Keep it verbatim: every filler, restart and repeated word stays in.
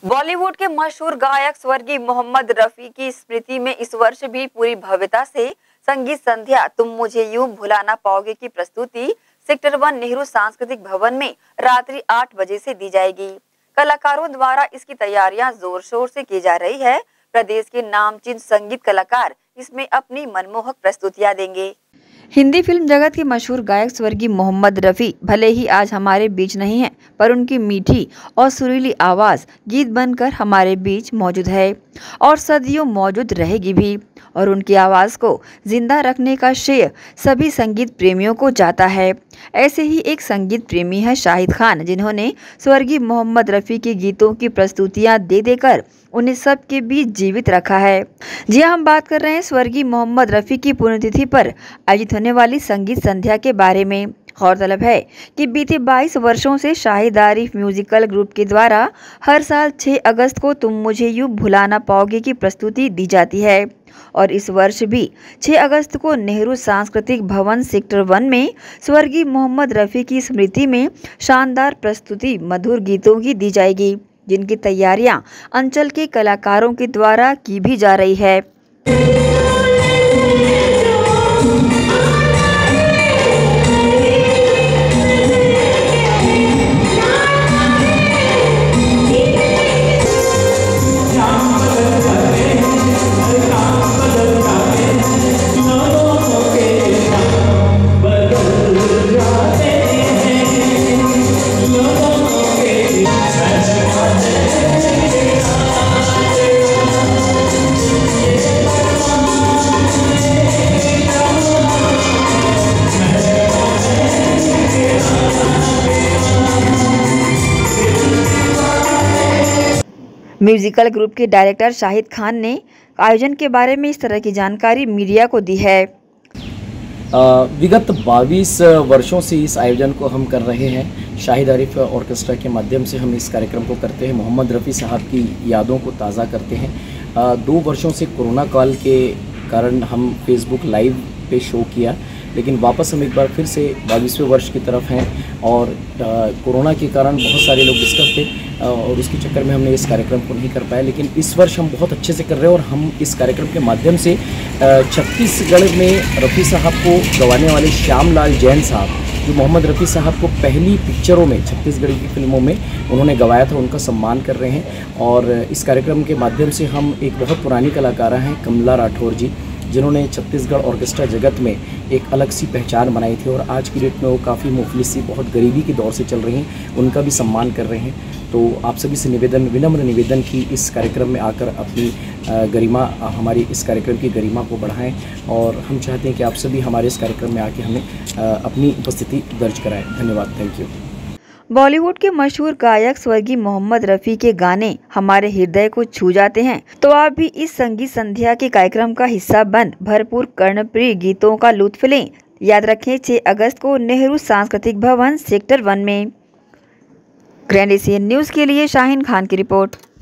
बॉलीवुड के मशहूर गायक स्वर्गीय मोहम्मद रफी की स्मृति में इस वर्ष भी पूरी भव्यता से संगीत संध्या तुम मुझे यूं भुला ना पाओगे की प्रस्तुति सेक्टर वन नेहरू सांस्कृतिक भवन में रात्रि आठ बजे से दी जाएगी। कलाकारों द्वारा इसकी तैयारियां जोर शोर से की जा रही है। प्रदेश के नामचीन संगीत कलाकार इसमें अपनी मनमोहक प्रस्तुतियां देंगे। हिंदी फिल्म जगत के मशहूर गायक स्वर्गीय मोहम्मद रफी भले ही आज हमारे बीच नहीं हैं, पर उनकी मीठी और सुरीली आवाज़ गीत बनकर हमारे बीच मौजूद है और सदियों मौजूद रहेगी भी। और उनकी आवाज़ को जिंदा रखने का श्रेय सभी संगीत प्रेमियों को जाता है। ऐसे ही एक संगीत प्रेमी है शाहिद खान, जिन्होंने स्वर्गीय मोहम्मद रफ़ी के गीतों की प्रस्तुतियां दे देकर उन्हें सबके बीच जीवित रखा है। जी हाँ, हम बात कर रहे हैं स्वर्गीय मोहम्मद रफ़ी की पुण्यतिथि पर आयोजित होने वाली संगीत संध्या के बारे में। गौरतलब है कि बीते बाईस वर्षों से शाहिद आरिफ म्यूजिकल ग्रुप के द्वारा हर साल छह अगस्त को तुम मुझे यूं भुला ना पाओगे की प्रस्तुति दी जाती है और इस वर्ष भी छह अगस्त को नेहरू सांस्कृतिक भवन सेक्टर वन में स्वर्गीय मोहम्मद रफ़ी की स्मृति में शानदार प्रस्तुति मधुर गीतों की दी जाएगी, जिनकी तैयारियां अंचल के कलाकारों के द्वारा की भी जा रही है। म्यूजिकल ग्रुप के डायरेक्टर शाहिद खान ने आयोजन के बारे में इस तरह की जानकारी मीडिया को दी है। विगत बाईस वर्षों से इस आयोजन को हम कर रहे हैं। शाहिद आरिफ ऑर्केस्ट्रा के माध्यम से हम इस कार्यक्रम को करते हैं, मोहम्मद रफ़ी साहब की यादों को ताज़ा करते हैं। दो वर्षों से कोरोना काल के कारण हम फेसबुक लाइव पे शो किया, लेकिन वापस हम एक बार फिर से बाईसवें वर्ष की तरफ हैं और कोरोना के कारण बहुत सारे लोग डिस्टर्ब थे और उसके चक्कर में हमने इस कार्यक्रम को नहीं कर पाया। लेकिन इस वर्ष हम बहुत अच्छे से कर रहे हैं और हम इस कार्यक्रम के माध्यम से छत्तीसगढ़ में रफ़ी साहब को गवाने वाले श्याम लाल जैन साहब, जो मोहम्मद रफ़ी साहब को पहली पिक्चरों में छत्तीसगढ़ की फिल्मों में उन्होंने गवाया था, उनका सम्मान कर रहे हैं। और इस कार्यक्रम के माध्यम से हम एक बहुत पुरानी कलाकारा हैं कमला राठौर जी, जिन्होंने छत्तीसगढ़ ऑर्केस्ट्रा जगत में एक अलग सी पहचान बनाई थी और आज की डेट में वो काफ़ी मुफलिस सी बहुत गरीबी के दौर से चल रही हैं, उनका भी सम्मान कर रहे हैं। तो आप सभी से निवेदन विनम्र निवेदन की इस कार्यक्रम में आकर अपनी गरिमा, हमारी इस कार्यक्रम की गरिमा को बढ़ाएं और हम चाहते हैं कि आप सभी हमारे इस कार्यक्रम में आके हमें अपनी उपस्थिति दर्ज कराएं। धन्यवाद, थैंक यू। बॉलीवुड के मशहूर गायक स्वर्गीय मोहम्मद रफ़ी के गाने हमारे हृदय को छू जाते हैं, तो आप भी इस संगीत संध्या के कार्यक्रम का हिस्सा बन भरपूर कर्णप्रिय गीतों का लुत्फ लें। याद रखें, छह अगस्त को नेहरू सांस्कृतिक भवन सेक्टर वन में। ग्रैंड एशियन न्यूज़ के लिए शाहीन खान की रिपोर्ट।